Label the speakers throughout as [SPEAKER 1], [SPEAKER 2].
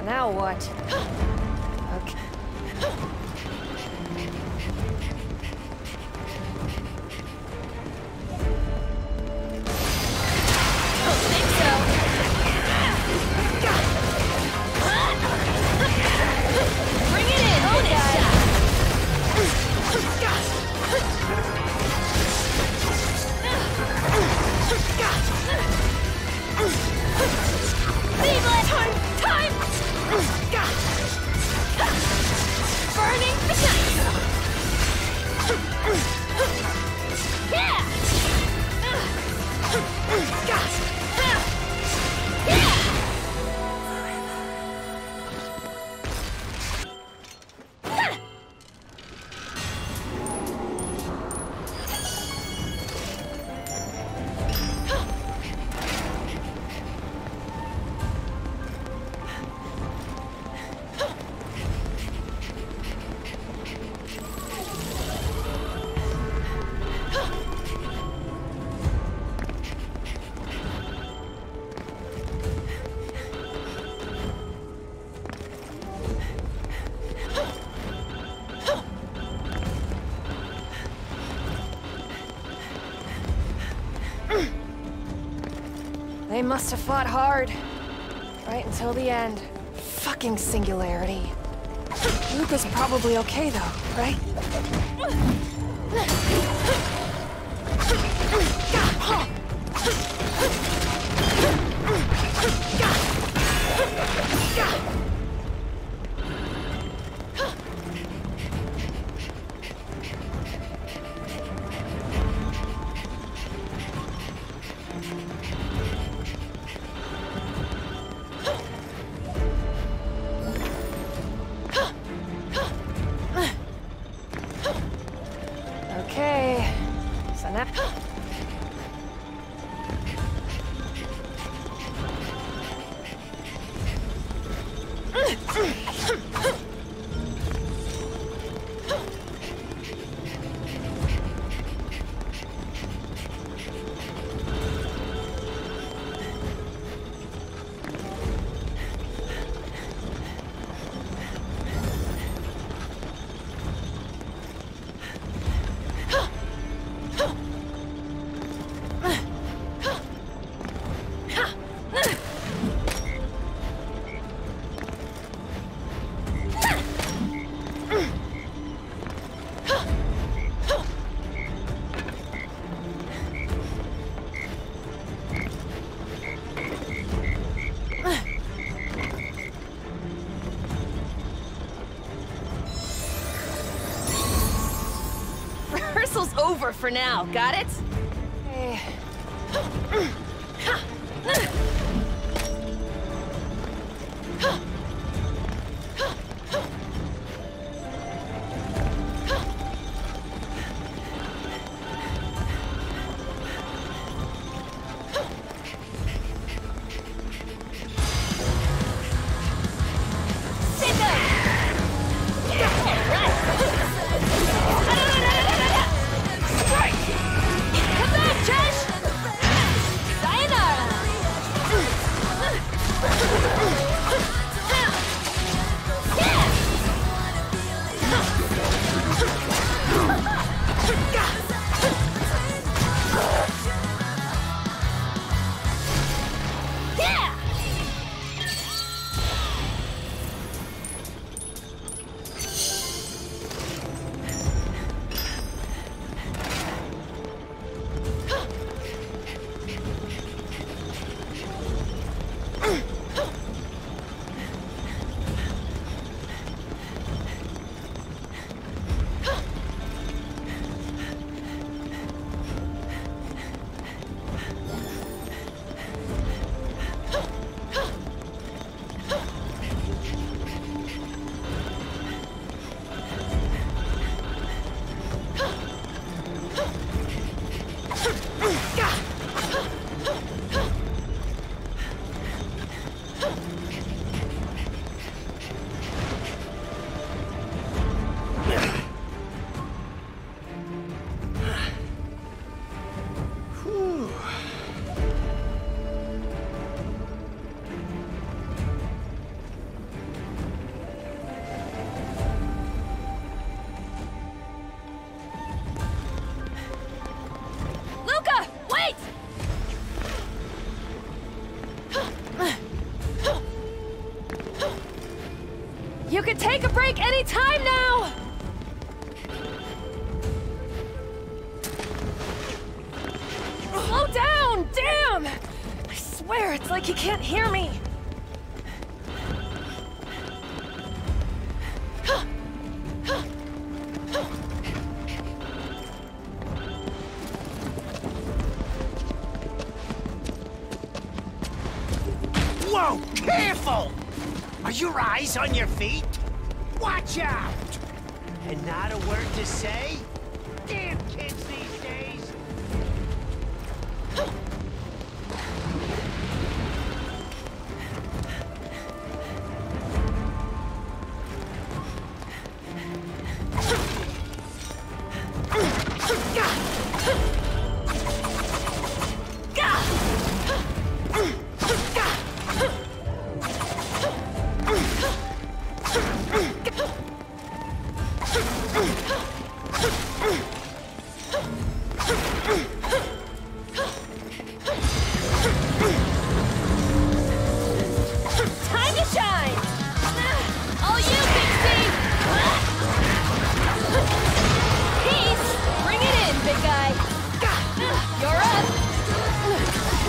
[SPEAKER 1] now what? Okay.
[SPEAKER 2] Don't think so. Bring it in, own it, shot. Seamless! Time! Burning the night! Yeah!
[SPEAKER 1] They must have fought hard. Right until the end. Fucking singularity. Luca's probably okay though, right? Okay, so now...
[SPEAKER 2] Rehearsal's over for now, got it?
[SPEAKER 1] Hey. break any time now! Slow down! Damn! I swear, it's like he can't hear me.
[SPEAKER 3] Whoa! Careful! Are your eyes on your feet? Watch out! And not a word to say? Damn kids these days!
[SPEAKER 2] Time to shine! All you, Pixie! Peace! Bring it in, big guy! You're up!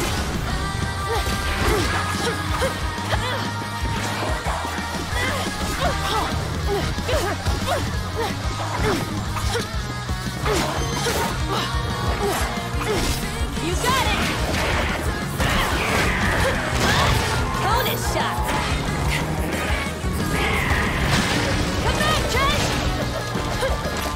[SPEAKER 2] You got it! Bonus shot! Come back, Trish!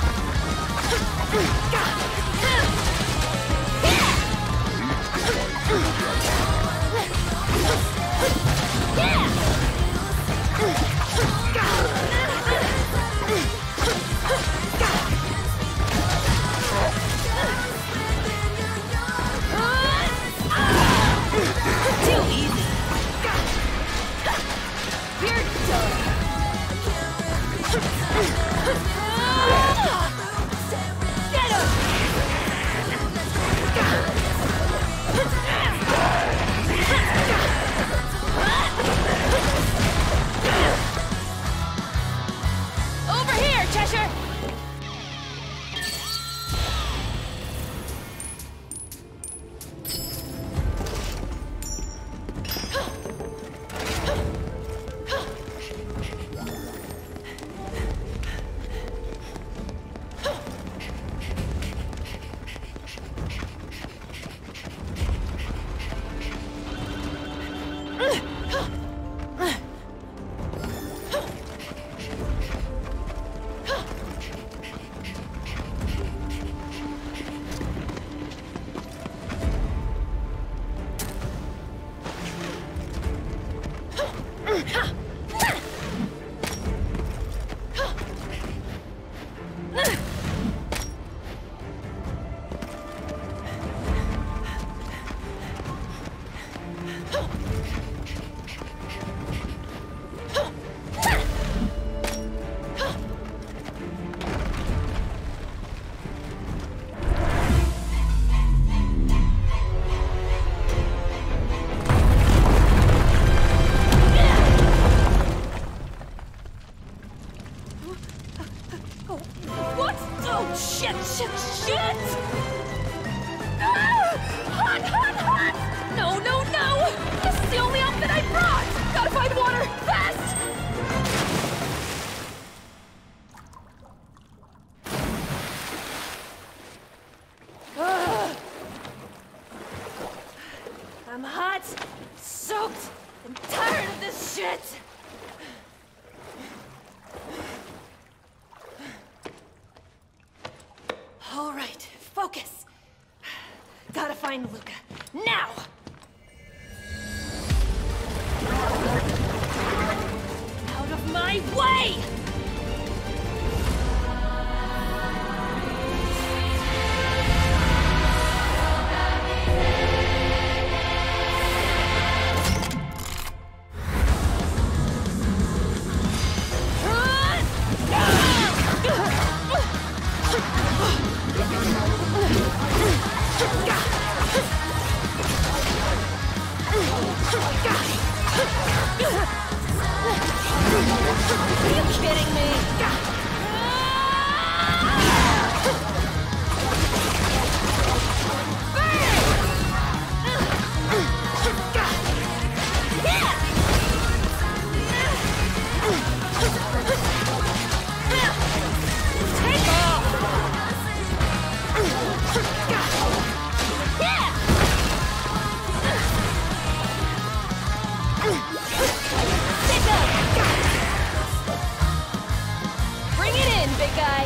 [SPEAKER 2] Too easy! You're done! Get him! Over here, Cheshire! What? Oh, shit, shit, shit! Ah! Hot, hot, hot! No, no, no! This is the only outfit I brought! Gotta find water, fast! I'm hot, soaked, and tired of this shit! All right, focus. Gotta find Luca. Now! Out of my way! Are you kidding me? Bring it in, big guy.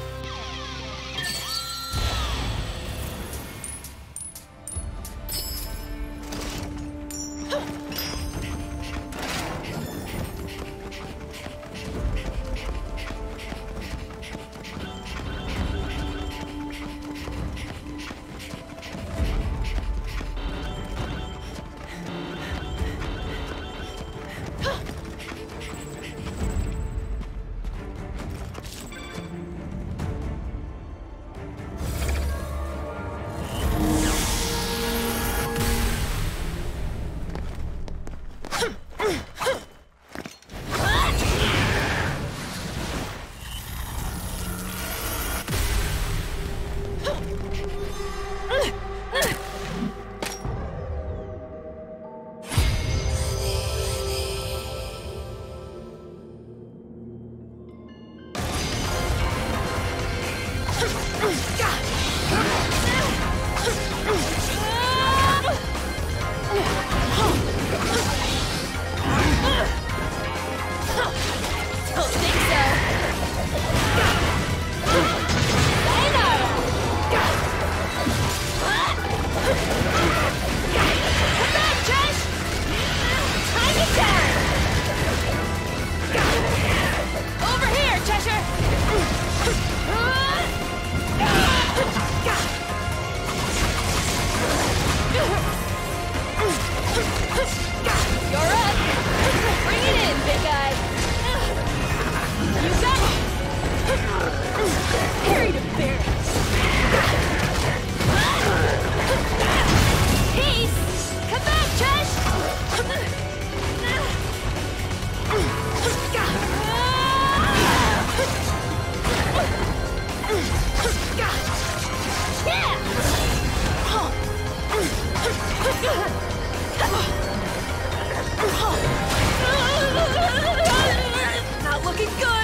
[SPEAKER 2] Not looking good.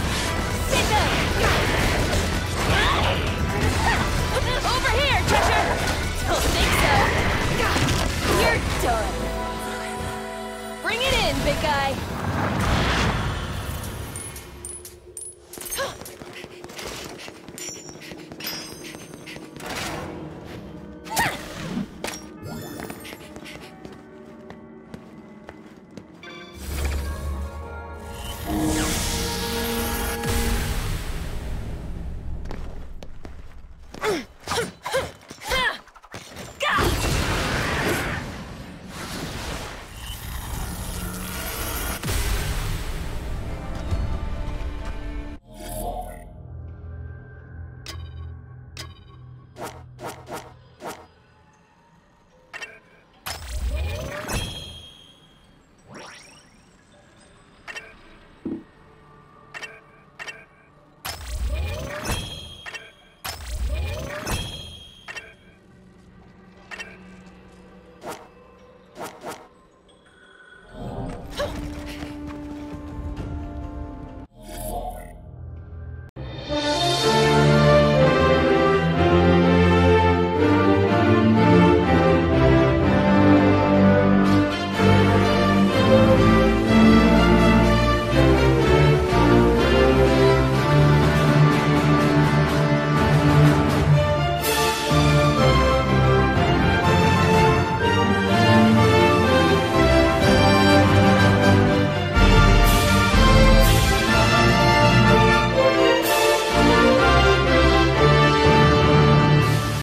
[SPEAKER 2] Sit down. Over here, Cheshire. Don't think so. You're done. Bring it in, big guy.